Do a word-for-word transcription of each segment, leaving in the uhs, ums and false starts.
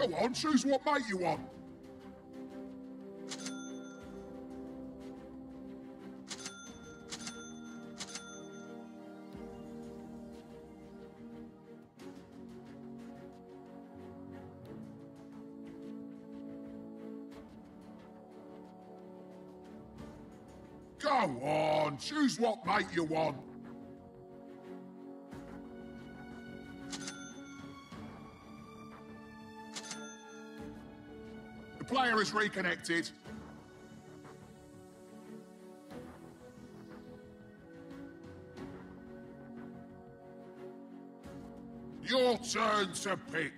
Go on, choose what mate you want. Go on, choose what mate you want. The player is reconnected. Your turn to pick.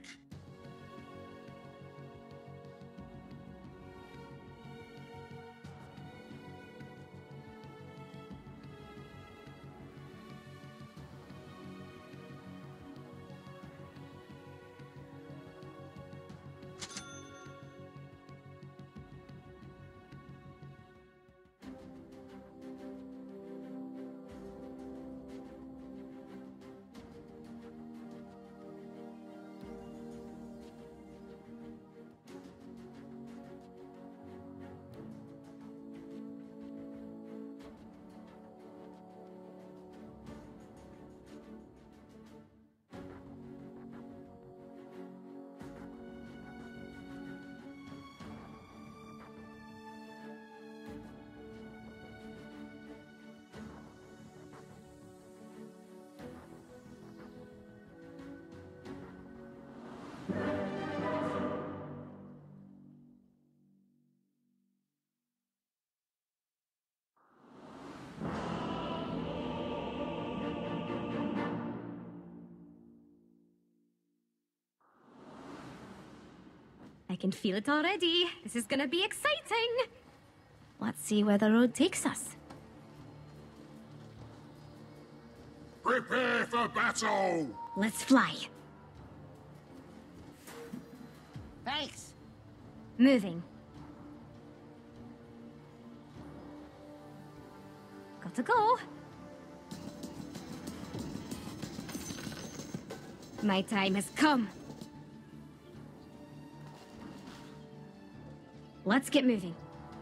I can feel it already. This is gonna be exciting. Let's see where the road takes us. Prepare for battle! Let's fly. Thanks. Moving. Gotta go. My time has come. Let's get moving.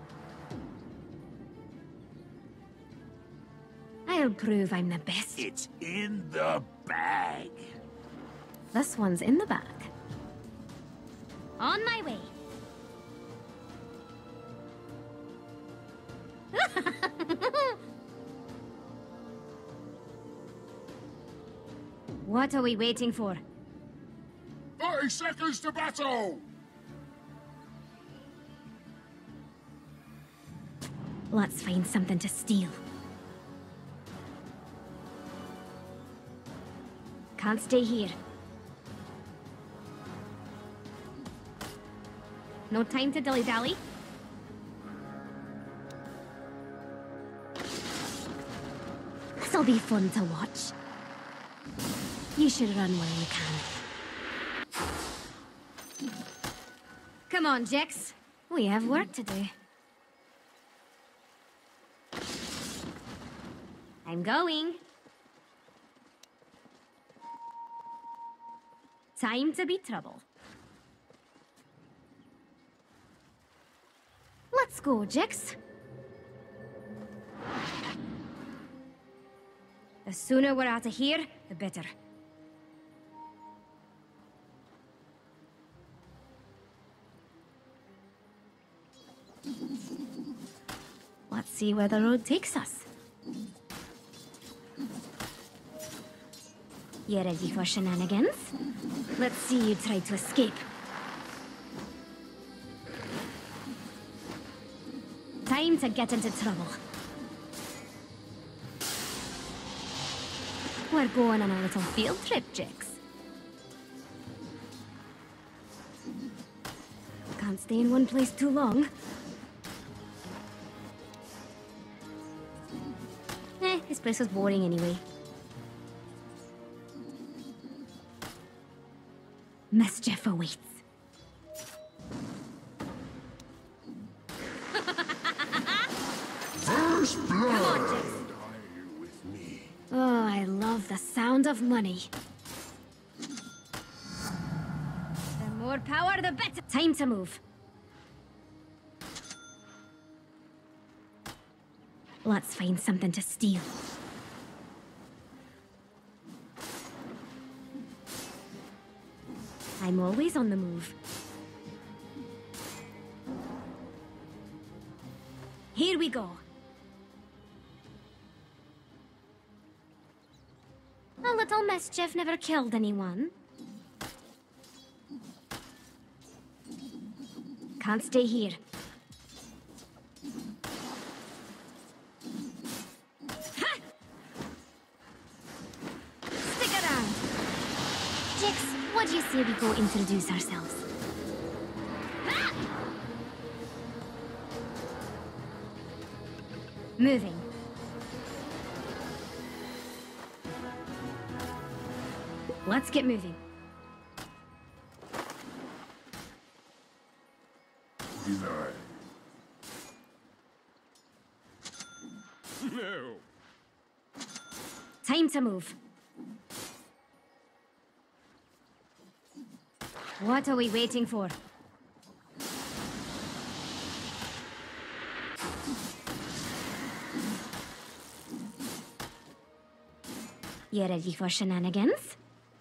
I'll prove I'm the best. It's in the bag. This one's in the bag. On my way. What are we waiting for? thirty seconds to battle! Let's find something to steal. Can't stay here. No time to dilly-dally. This'll be fun to watch. You should run while you can. Come on, Jix. We have work to do. I'm going. Time to be trouble. Let's go, Jix. The sooner we're out of here, the better. Let's see where the road takes us. You ready for shenanigans? Let's see you try to escape. Time to get into trouble. We're going on a little field trip, Jix. Can't stay in one place too long. Eh, this place was boring anyway. Mischief awaits. First blood! Come on, Jix. Die with me. Oh, I love the sound of money. The more power, the better. Time to move. Let's find something to steal. I'm always on the move. Here we go. A little mischief never killed anyone. Can't stay here. Ha! Stick around. Jix, what do you say we go introduce ourselves? Ha! Moving. Let's get moving. Denied. No. Time to move. What are we waiting for? You ready for shenanigans?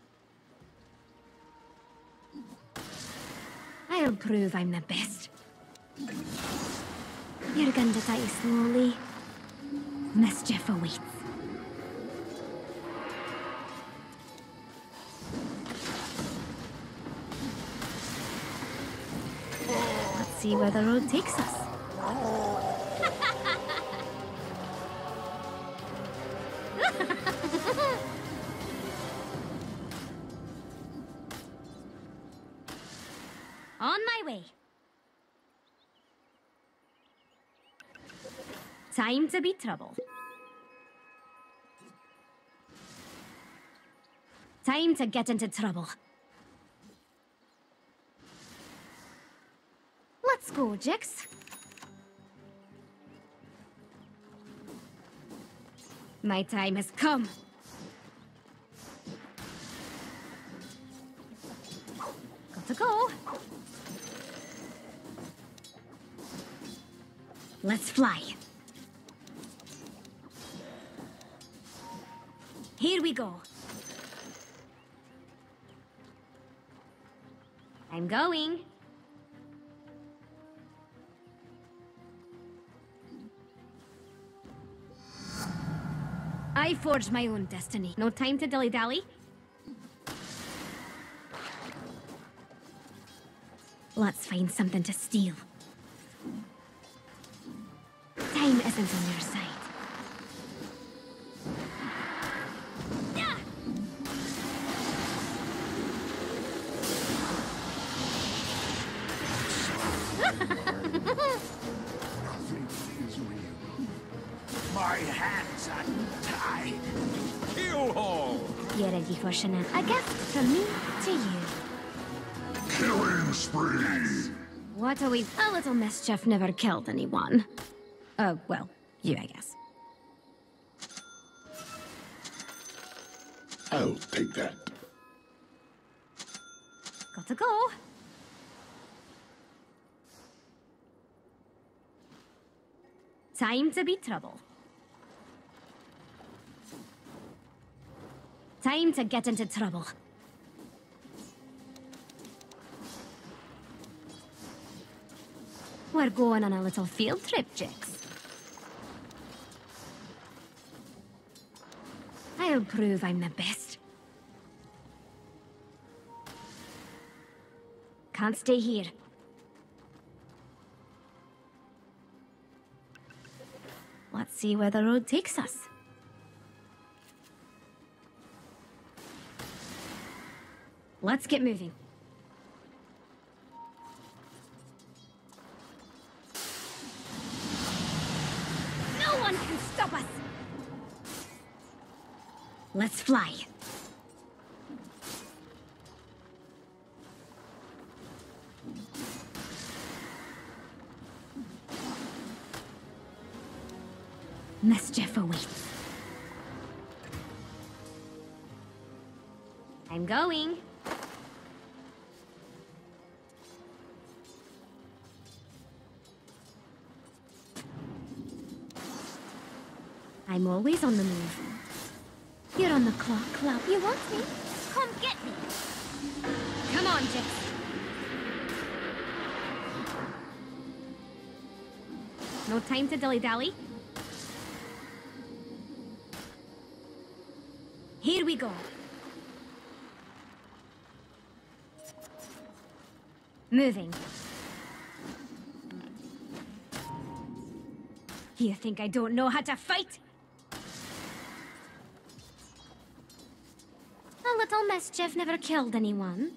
I'll prove I'm the best. You're going to die slowly. Mischief awaits. Let's see where the road takes us. On my way. Time to be trouble. Time to get into trouble. Let's go, Jix. My time has come. Got to go. Let's fly. Here we go. I'm going. I forged my own destiny. No time to dilly-dally. Let's find something to steal. Time isn't on your side. Nothing is real. My hands are tied. Kill all. You ready for Shannon? A gift from me to you. Killing spree! What are we? A little mischief never killed anyone. Oh, well, you, I guess. I'll take that. Got to go. Time to be trouble. Time to get into trouble. We're going on a little field trip, Jix. I'll prove I'm the best. Can't stay here. Let's see where the road takes us. Let's get moving. No one can stop us! Let's fly. Mischief awaits. I'm going. I'm always on the move. You're on the clock, Club. You want me? Come get me. Come on, Jix. No time to dilly-dally. Here we go. Moving. You think I don't know how to fight? A little mischief never killed anyone.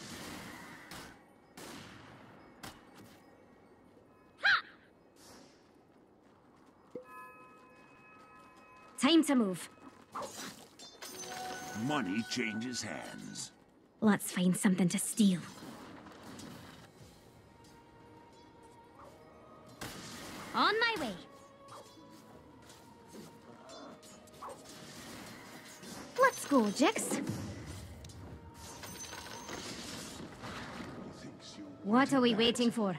Ha! Time to move. Money changes hands. Let's find something to steal. On my way. Let's go, Jix. What are we waiting for?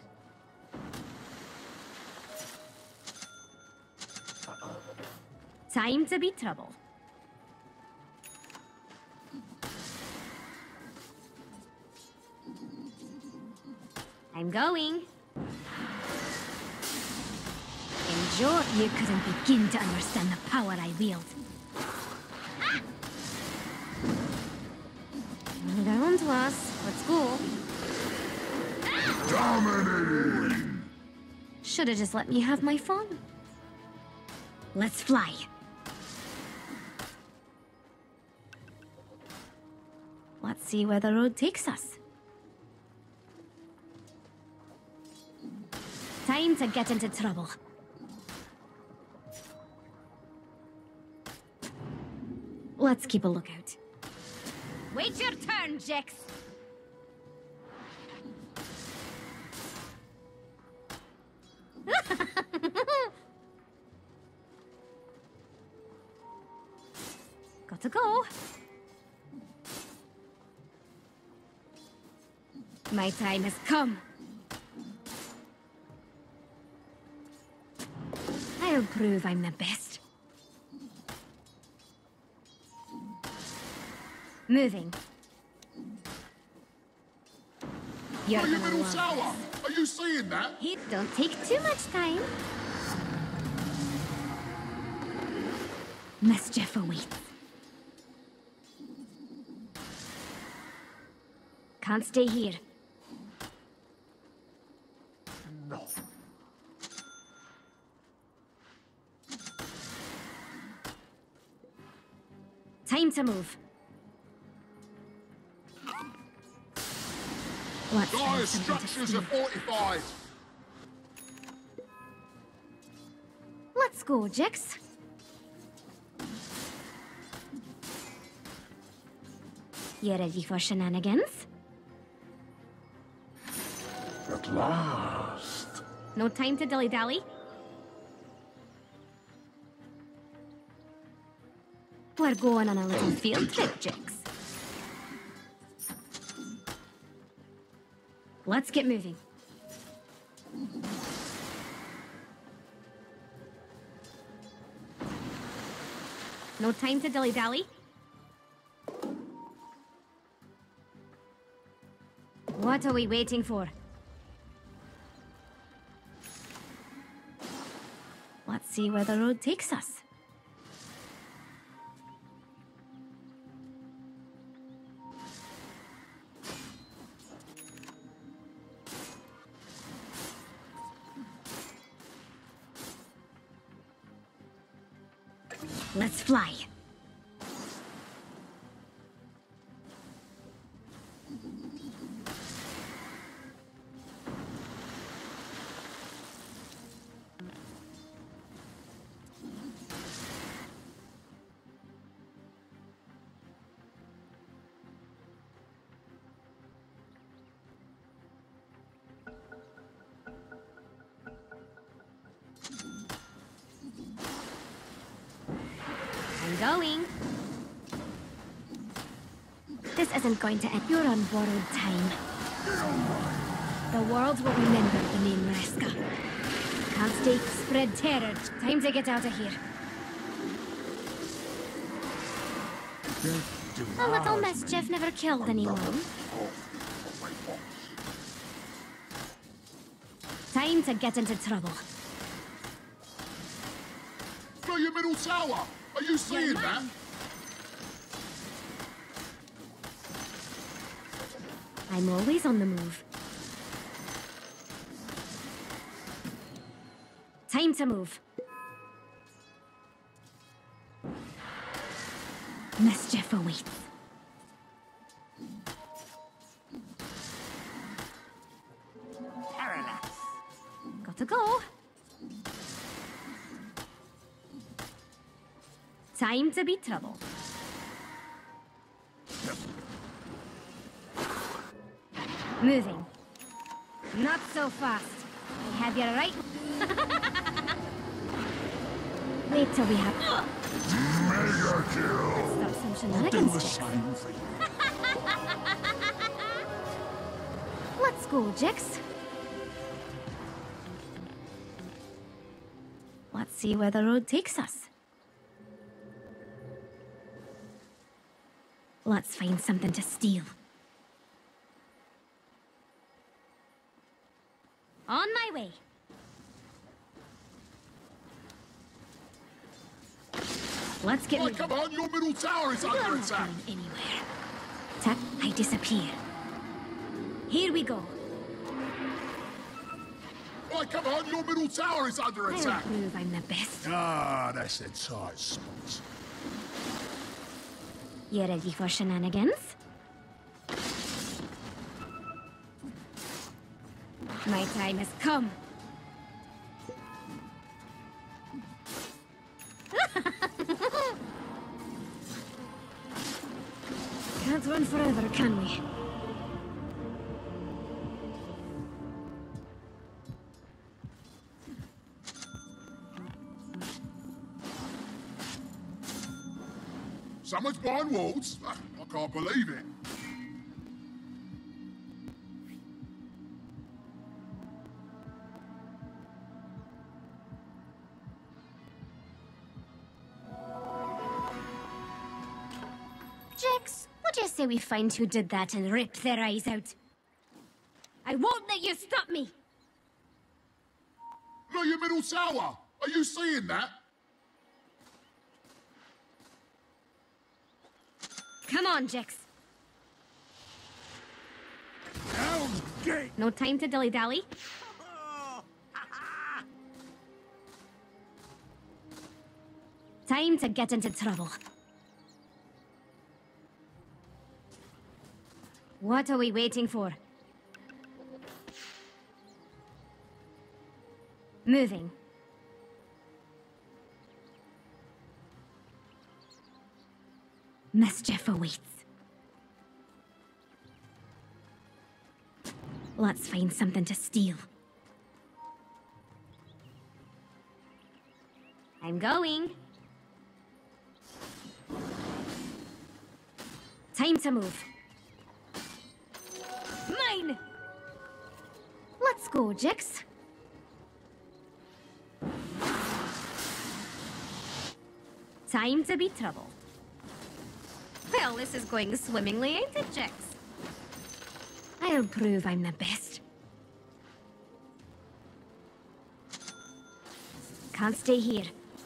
Time to be trouble. I'm going. Enjoy. You couldn't begin to understand the power I wield. Ah! Down to us. Let's go. Dominating! Should have just let me have my phone. Let's fly. Let's see where the road takes us. Time to get into trouble. Let's keep a lookout. Wait your turn, Jix! Gotta go. My time has come. I'll prove I'm the best. Moving. You're Are you gonna middle love tower? this. Are you seeing that? It don't take too much time. Mischief awaits. Can't stay here. No. Time to move. Let's Dire find something to structures steal. are fortified. Let's go, Jix. You ready for shenanigans? At last. No time to dilly-dally. We're going on a little field trip, Jix. Let's get moving. No time to dilly-dally. What are we waiting for? Let's see where the road takes us. Let's fly. I'm going. This isn't going to end. You're on borrowed time. The world will remember the name Reska. Can't stay. Spread terror. Time to get out of here. A little mischief never killed anyone. Time to get into trouble. No, your middle tower! Are you seeing that? I'm always on the move. Time to move. Mischief awaits. Parallax. Gotta go. Time to be trouble. Moving. Not so fast. I have you right. Wait till we have. Mega kill! Stop some shenanigans. Same for you. Let's go, Jix. Let's see where the road takes us. Let's find something to steal. On my way. Let's get Oh, moving. come on, your middle tower is You're under not attack! going anywhere. Tap, I disappear. Here we go. Oh, come on, your middle tower is under I'll attack! prove I'm the best. Ah, that's a tight spot. You ready for shenanigans? My time has come. Can't run forever, can we? Someone's behind walls? I can't believe it. Jix, what do you say we find who did that and rip their eyes out? I won't let you stop me! No, your middle tower! Are you seeing that? Come on, Jix. Hell's Gate. No time to dilly-dally. Time to get into trouble. What are we waiting for? Moving. Mischief awaits. Let's find something to steal. I'm going. Time to move. Mine! Let's go, Jix. Time to be trouble. Well, this is going swimmingly, ain't it, Jix? I'll prove I'm the best. Can't stay here.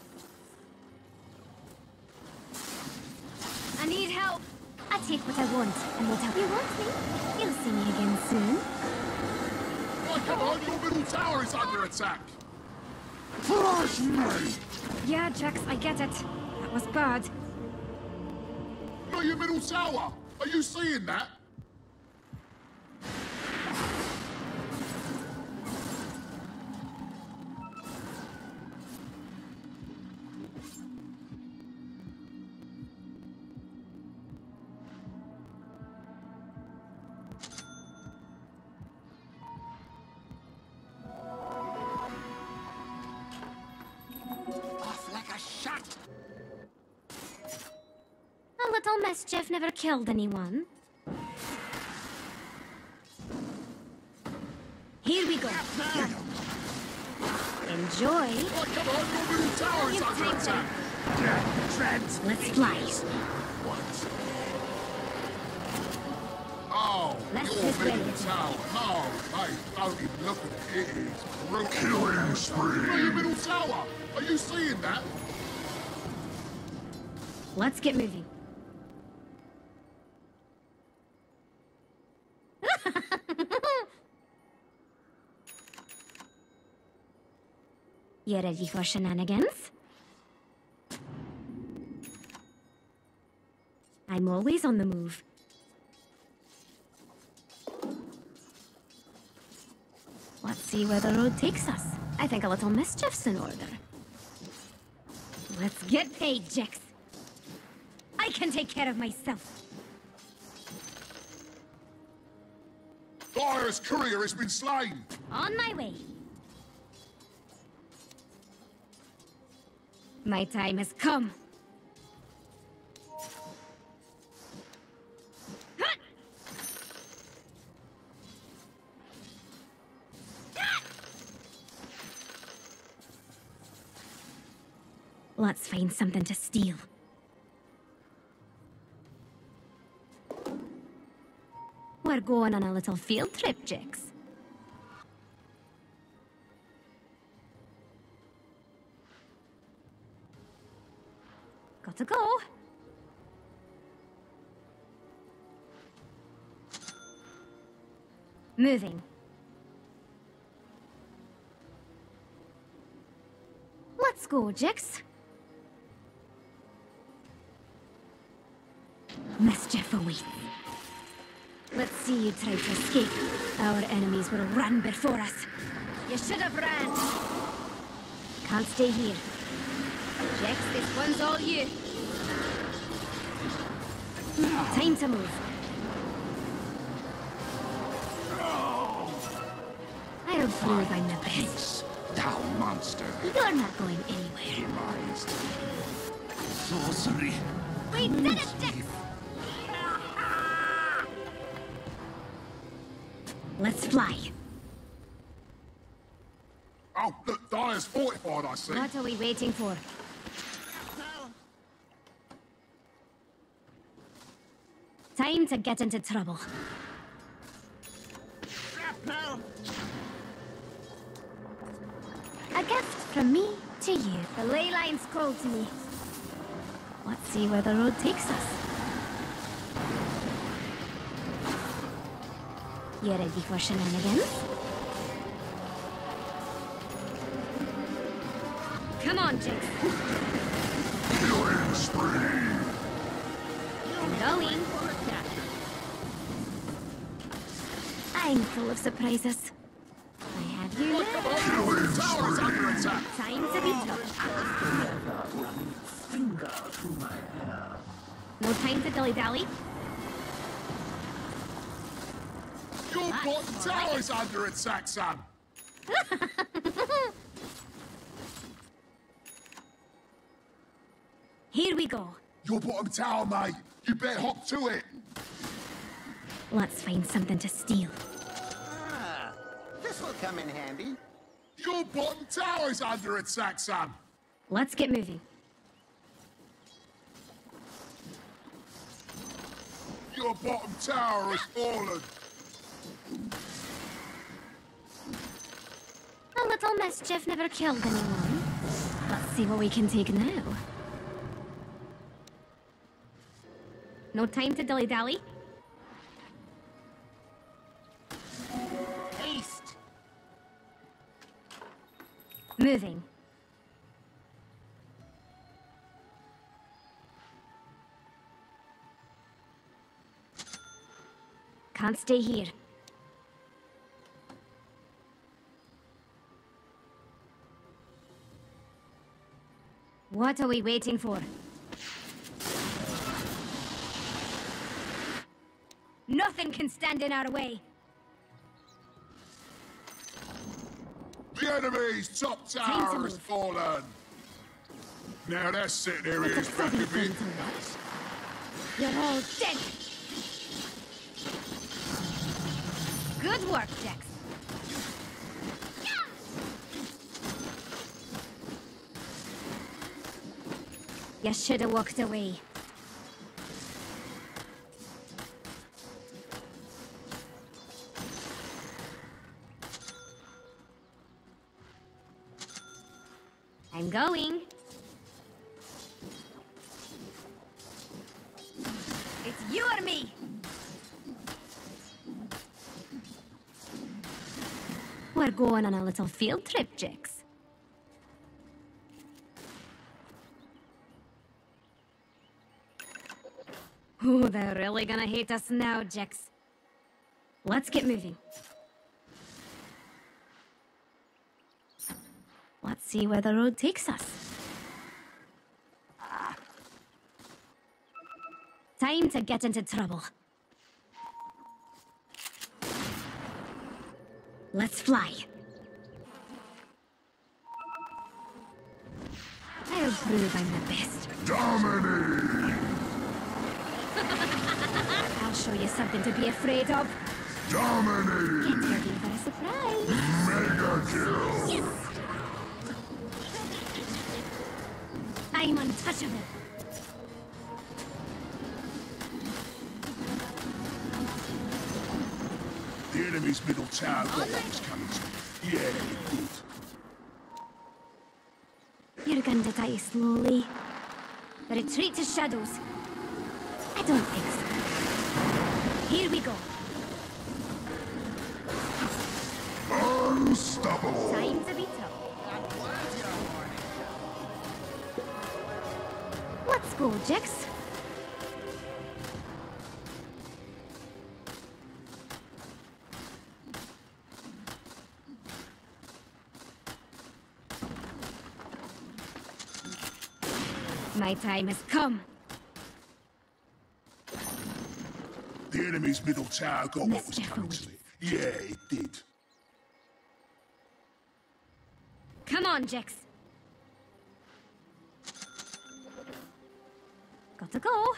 I need help. I take what I want, and what help you want me. You'll see me again soon. Oh, come on, your middle tower is under attack! Flash me! Yeah, Jax, I get it. That was bad. No, your middle tower! Are you seeing that? Off like a shot. A little mischief never killed anyone. Here we go. Enjoy. Oh, come on, your middle tower is You've under taken- attack! Trent! Let's fly. Oh, Let's your get middle ready. tower. No, mate, don't even look at it. It is brutal. Killing spree! From your middle tower. Are you seeing that? Let's get moving. You ready for shenanigans? I'm always on the move. Let's see where the road takes us. I think a little mischief's in order. Let's get paid, Jix. I can take care of myself. Dyer's courier has been slain. On my way. My time has come. Hut! Let's find something to steal. We're going on a little field trip, Jix. Got to go. Moving. Let's go, Jix. Mischief awaits. Let's see you try to escape. Our enemies will run before us. You should have ran. Can't stay here. Jex, this one's all you. Time to move. I'll prove I'm the best. Thou monster! You're not going anywhere. Demised. Sorcery! We did it, Jex! Let's fly. Oh, look, Dyer's fortified, I see. What are we waiting for? Time to get into trouble. A gift from me to you. The ley lines call to me. Let's see where the road takes us. You ready for shenanigans? Come on, Jix. Killing spree! I'm going. I'm full of surprises. I have you Right, come now. on. The tower is under attack. Time to be tough. No time to dilly-dally. Your bottom tower is under attack, son. Here we go. Your bottom tower, mate. You better hop to it. Let's find something to steal. Ah, this will come in handy. Your bottom tower is under attack, son. Let's get moving. Your bottom tower has fallen. A little mischief never killed anyone. Let's see what we can take now. No time to dilly-dally. Haste! Moving. Can't stay here. What are we waiting for? Nothing can stand in our way. The enemy's top Time to tower has move. fallen. Now that's sitting there It's a ears back funny a bit. thing to watch. You're all dead. Good work, Jax. You should have walked away. I'm going. It's you or me. We're going on a little field trip, Jix. Oh, they're really gonna hate us now, Jix. Let's get moving. Let's see where the road takes us. Time to get into trouble. Let's fly. I'll prove I'm the best. Dominate! I'll show you something to be afraid of. Dominate! Get ready for a surprise. Mega kill! Yes! I'm untouchable. The enemy's middle tower got what was coming to. Yeah, good. You're going to die slowly. Retreat to shadows. I don't think so. Here we go. Unstoppable! Time to be trouble. Let's go, Jix. My time has come. The enemy's middle tower got what was Mister coming to Fawley. it. Yeah, it did. Come on, Jix. Got to go.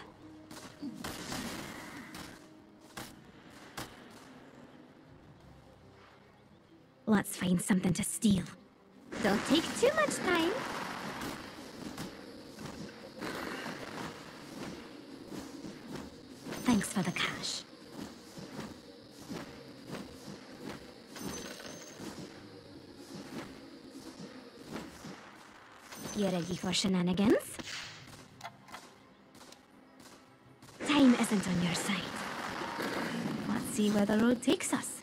Let's find something to steal. Don't take too much time. Thanks for the cash. You ready for shenanigans? Time isn't on your side. Let's see where the road takes us.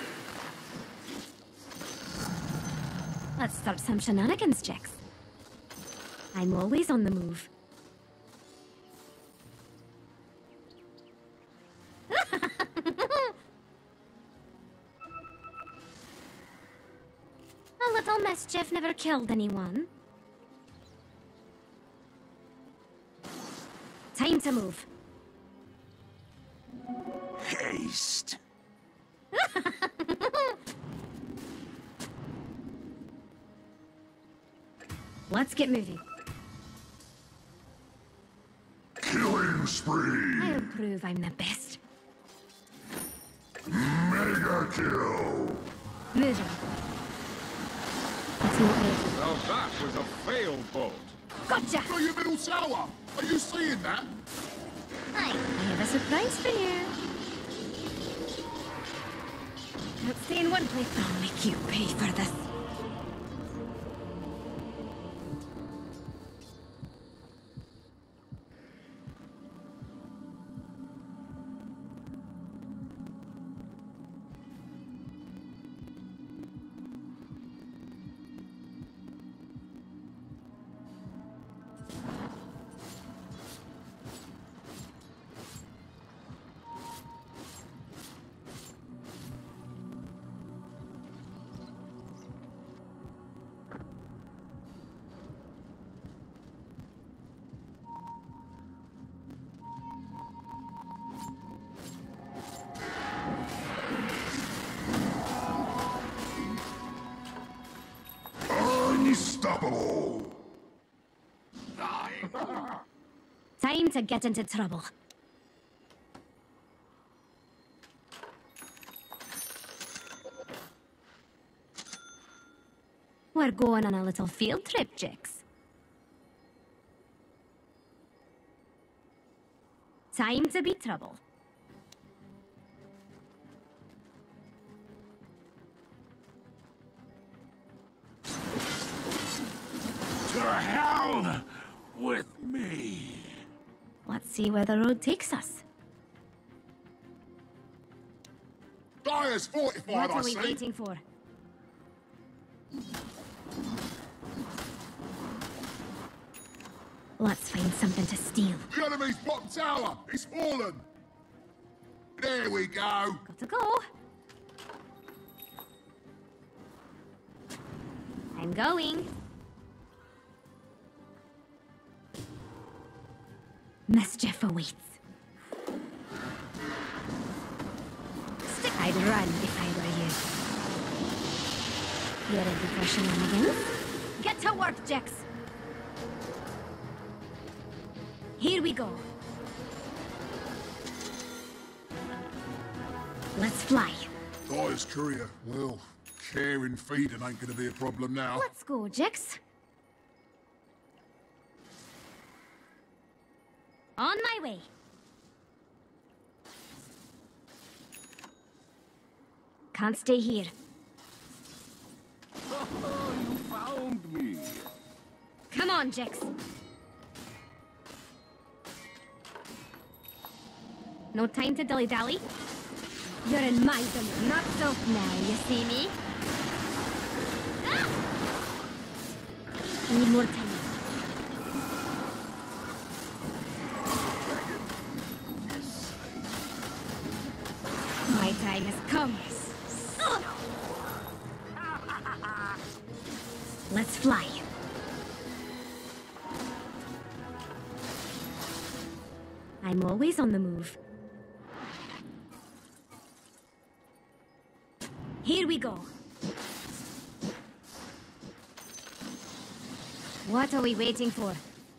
Let's start some shenanigans, Jix. I'm always on the move. A little mischief never killed anyone. Time to move. Haste! Let's get moving. Killing spree! I'll prove I'm the best. Mega kill! Moving. Let's move it. Now that was a failed bolt. Gotcha! Got your middle tower! Are you seeing that? Hi, I have a surprise for you. Don't stay in one place. I'll make you pay for this. Unstoppable! Time to get into trouble. We're going on a little field trip, Jix. Time to be trouble. To hell with me. Let's see where the road takes us. Dyer's fortified, What I are we see. waiting for? Let's find something to steal. The enemy's bottom tower. It's fallen. There we go. Got to go. I'm going. Mischief awaits. Stick. I'd run if I were you. You ready for shenanigans? Get to work, Jax. Here we go. Let's fly. Dyer's courier. Well, caring feeding ain't gonna be a problem now. Let's go, Jax. On my way. Can't stay here. Oh, you found me. Come on, Jax. No time to dilly-dally. You're in my domain. Not so now, you see me? Ah! I need more time. My time has come. Ugh! Let's fly. I'm always on the move. Here we go. What are we waiting for?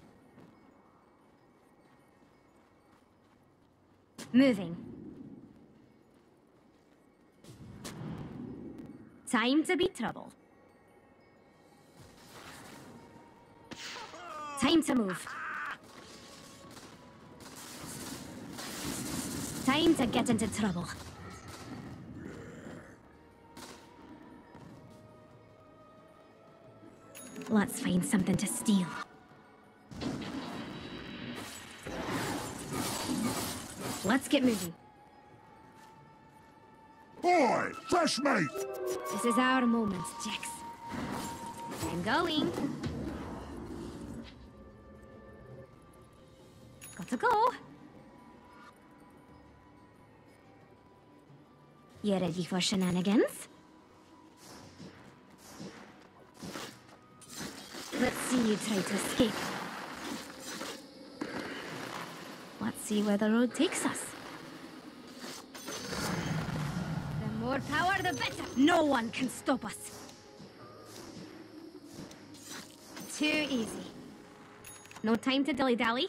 Moving. Time to be trouble. Time to move. Time to get into trouble. Let's find something to steal. Let's get moving. Boy, fresh mate. This is our moment, Jax. I'm going. Got to go. You ready for shenanigans? Let's see you try to escape. Let's see where the road takes us. The more power, the better. No one can stop us. Too easy. No time to dilly-dally.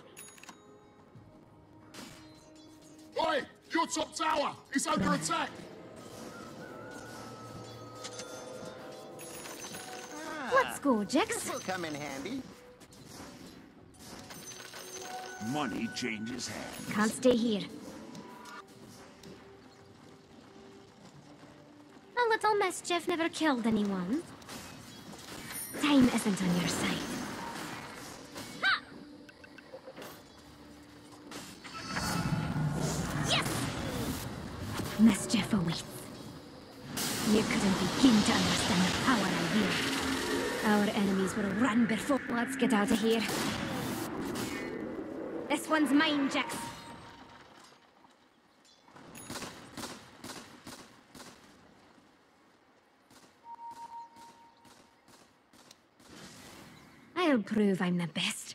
Oi! Your top tower! It's under attack! Let's go, Jax. This will come in handy. Money changes hands. Can't stay here. A little mischief never killed anyone. Time isn't on your side. Ha! Yes! Mischief awaits. You couldn't begin to understand the power I wield. Our enemies will run before. Let's get out of here. This one's mine, Jax. I'll prove I'm the best.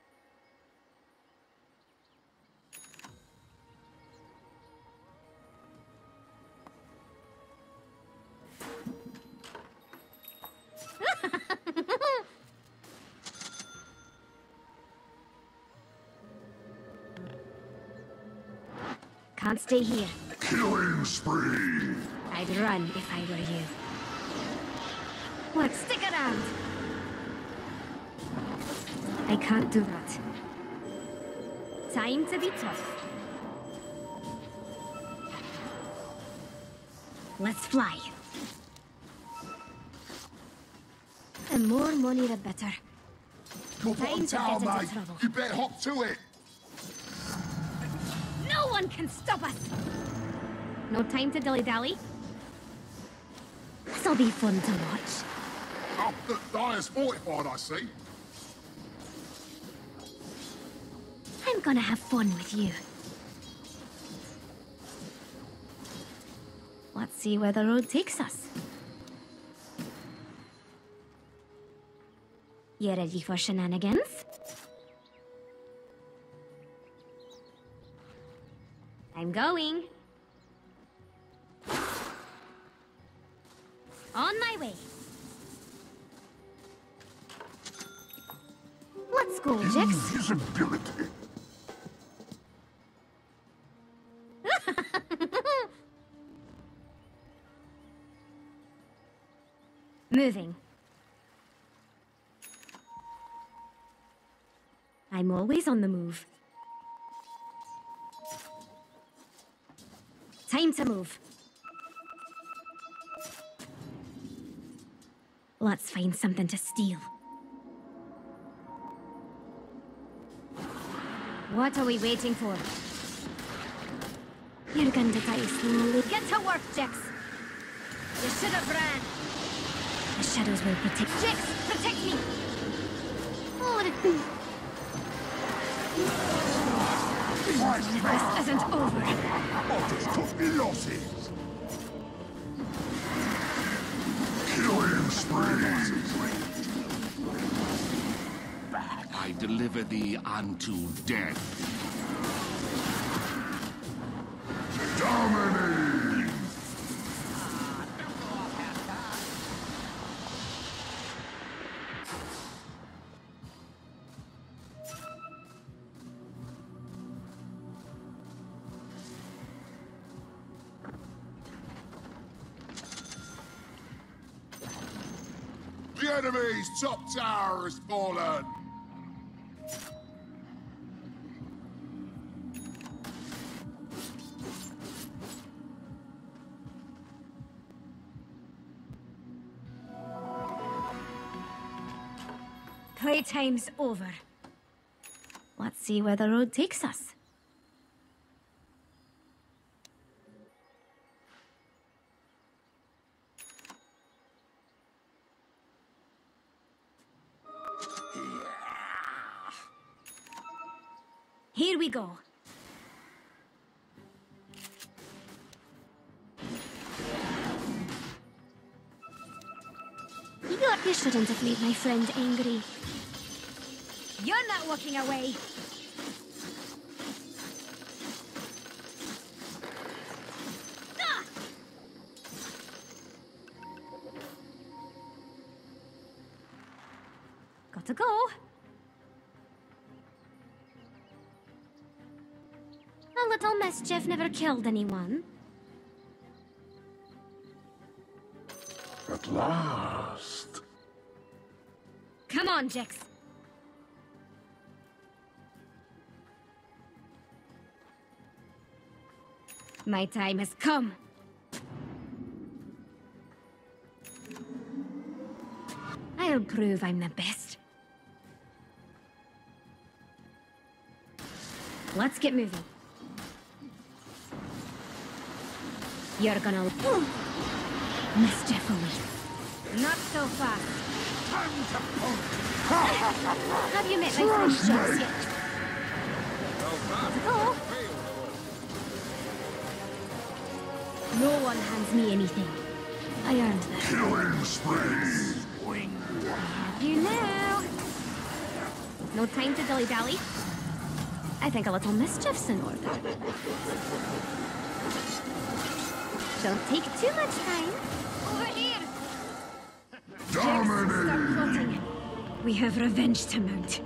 Can't stay here. Killing spree. I'd run if I were you. What? Stick around! I can't do that. Time to be tough. Let's fly. The more money, the better. Your Time bottom to tower, get into mate. trouble. You better hop to it. No one can stop us! No time to dilly-dally. This'll be fun to watch. Oh, the Dyer's fortified, I see. I'm gonna have fun with you. Let's see where the road takes us. You ready for shenanigans? I'm going. On my way. Let's go, Jix. His ability. Moving. I'm always on the move. Time to move. Let's find something to steal. What are we waiting for? You're going to die slowly. Get to work, Jix! You should have ran! The shadows will protect... Jix, protect me! Oh, this isn't over. Others took me losses. Killing spree. I deliver thee unto death. Dominating. The enemy's top tower has fallen. Playtime's over. Let's see where the road takes us. Here we go. You got you shouldn't have made my friend angry. You're not walking away. Ah! Gotta go. A little mischief never killed anyone. At last. Come on, Jix. My time has come. I'll prove I'm the best. Let's get moving. You're gonna... Mischief away. Not so fast. Have you met my friend Jix yet? Oh. No one hands me anything. I earned that. Killing spree. You know. No time to dilly-dally. I think a little mischief's in order. Don't take too much time. Over here! Dominating. Start plotting. We have revenge to mount.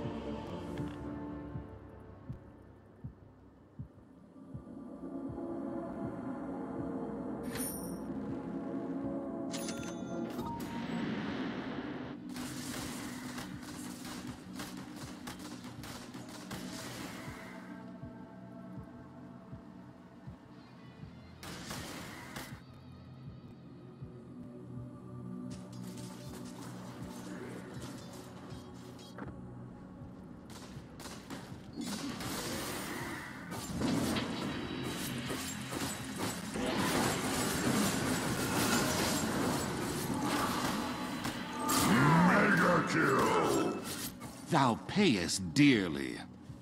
Thou payest dearly.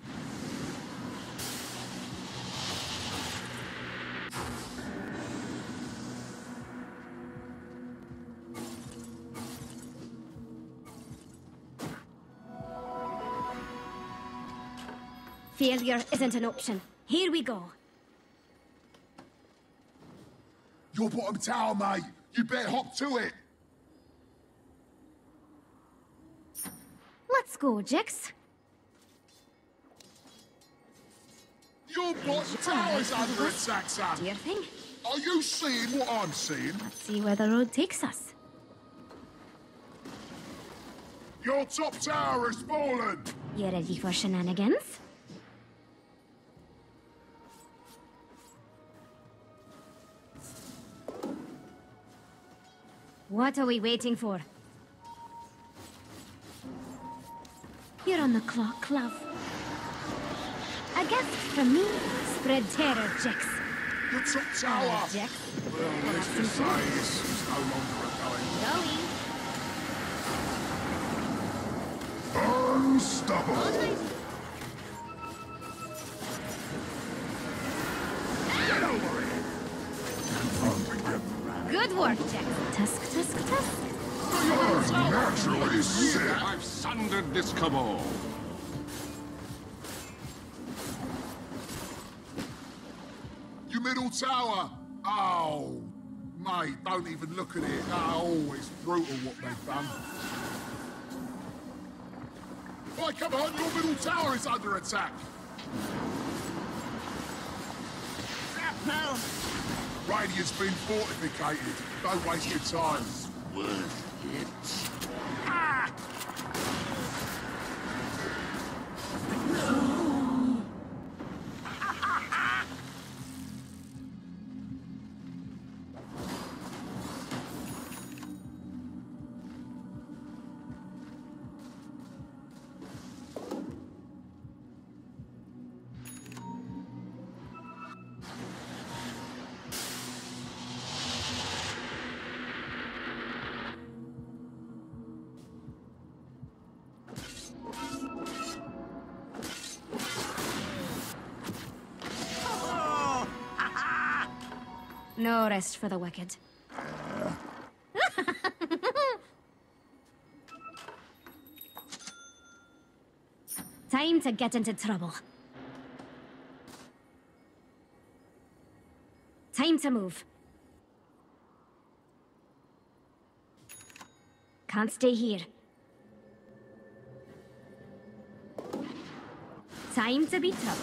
Failure isn't an option. Here we go. Your bottom tower, mate. You better hop to it. Let's go, Jix. Your bottom tower's under attack, son. Dear thing. Are you seeing what I'm seeing? Let's see where the road takes us. Your top tower has fallen. You ready for shenanigans? What are we waiting for? You're on the clock, love. A gift from me. Spread terror, Jix. Your top tower. Uh, Jix. Well, let's just say this is no longer a going. Going. Unstoppable. Get over it. Good work, Jix. Tusk, tusk, tusk. You're naturally sick. I've sundered this cabal. Your middle tower. Oh, mate, don't even look at it. Oh, it's brutal what they've done. Right, come on, your middle tower is under attack. Now, Radiant's been fortificated. Don't waste your time. Worth it. No rest for the wicked. Time to get into trouble. Time to move. Can't stay here. Time to be trouble.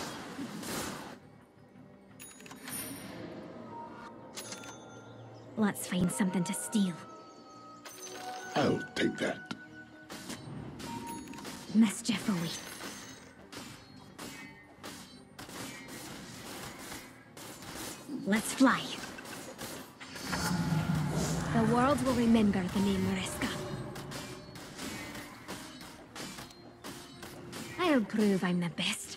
Let's find something to steal. I'll take that. Mischief awaits. Let's fly. The world will remember the name Mariska. I'll prove I'm the best.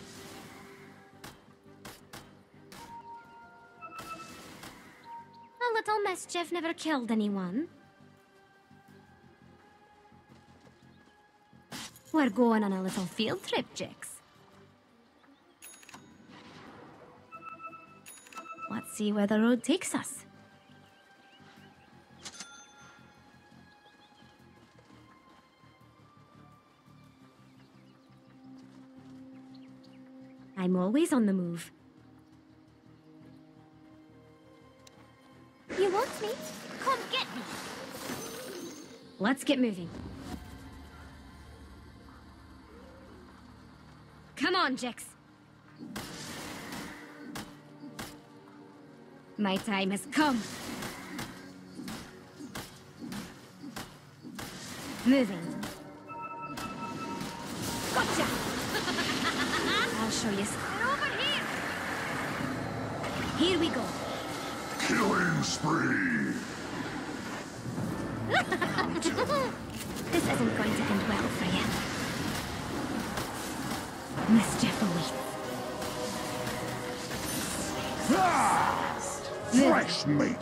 A little mischief never killed anyone. We're going on a little field trip, Jix. Let's see where the road takes us. I'm always on the move. You want me? Come get me! Let's get moving. Come on, Jix. My time has come. Moving. Gotcha! I'll show you. They're over here! Here we go. Killing spree. This isn't going to end well for you. Mischief awaits. Fresh meat.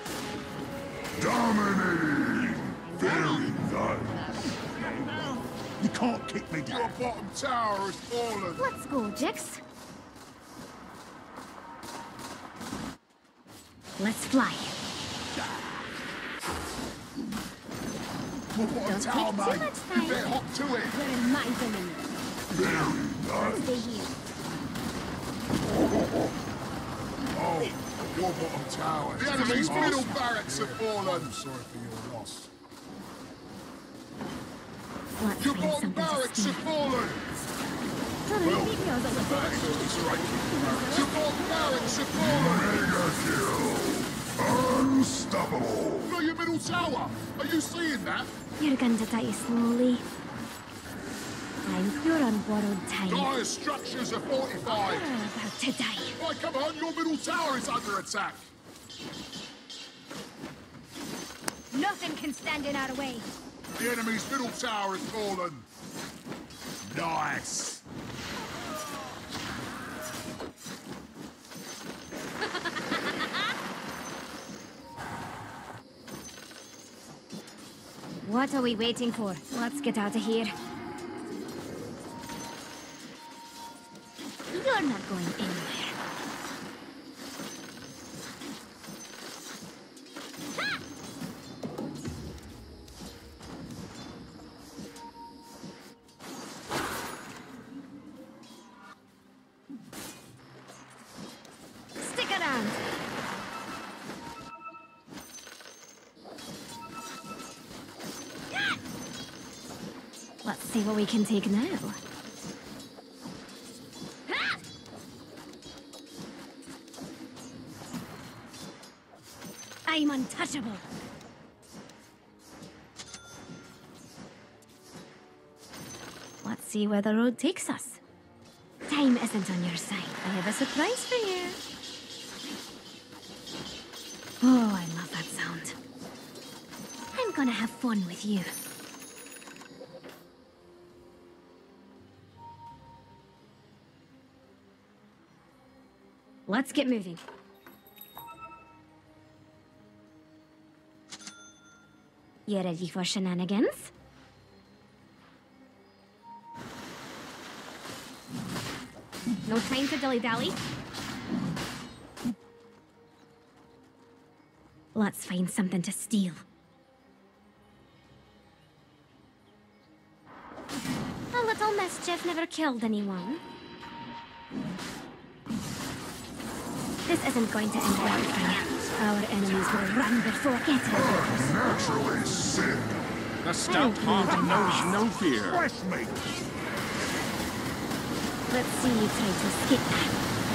Dominating. Very nice. You can't kick me down. Your bottom tower has fallen. Let's go, Jix. Let's fly. Your bottom Don't tower, take too mate. much You time. better hop to it. You're in my domain. Very Stay nice. here. Oh, your bottom tower. The enemy's Time. middle barracks have fallen. I'm sorry for your loss. Let's Your find bottom something to barracks steal. have fallen. Sorry, Well, leave yours a little. That is what's right. Your bottom barracks have fallen. Mega kill. Unstoppable. Look, your middle tower. Are you seeing that? You're going to die slowly. I'm pure on borrowed time. Dire structures are fortified. You're about to die. Right, come on, your middle tower is under attack. Nothing can stand in our way. The enemy's middle tower has fallen. Nice. What are we waiting for? Let's get out of here. You're not going anywhere. Ha! Stick around. Let's see what we can take now. Ha! I'm untouchable. Let's see where the road takes us. Time isn't on your side. I have a surprise for you. Oh, I love that sound. I'm gonna have fun with you. Let's get moving. You ready for shenanigans? No time to dilly-dally. Let's find something to steal. A little mischief never killed anyone. This isn't going to end well for you. Our enemies will run before getting here. Naturally sick. The stout heart knows no fear. Fresh meat. Let's see you try to escape that.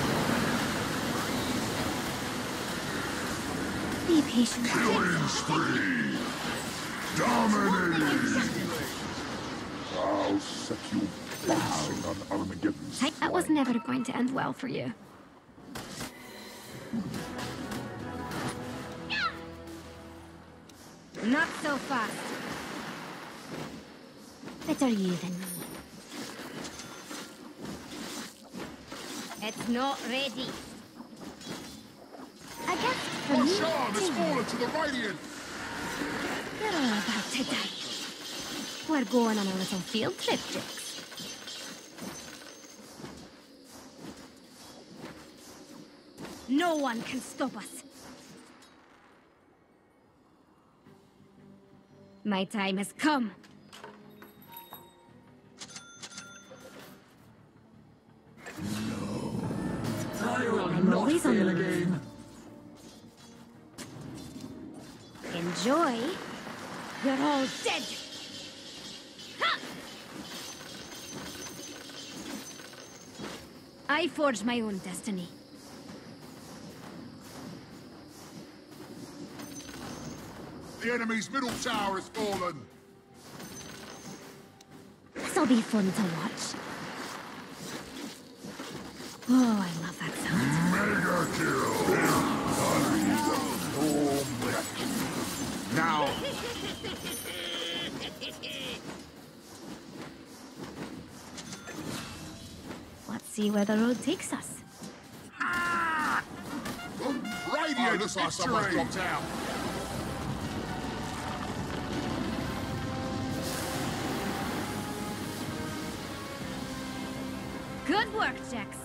Be patient. Killing spree. Dominating. I'll set you bouncing on Armageddon's That was never going to end well for you. Not so fast. Better you than me. It's not ready. I guess for One me, shard has too. fallen to the Radiant. You're all about to die. We're going on a little field trip, Jix. No one can stop us. My time has come. I'm always on the move. Enjoy. You're all dead. Ha! I forged my own destiny. The enemy's middle tower has fallen. This'll be fun to watch. Oh, I love that sound. mega kill. Now, Let's see where the road takes us. Radiant looks like someone dropped out. Good work, Jax.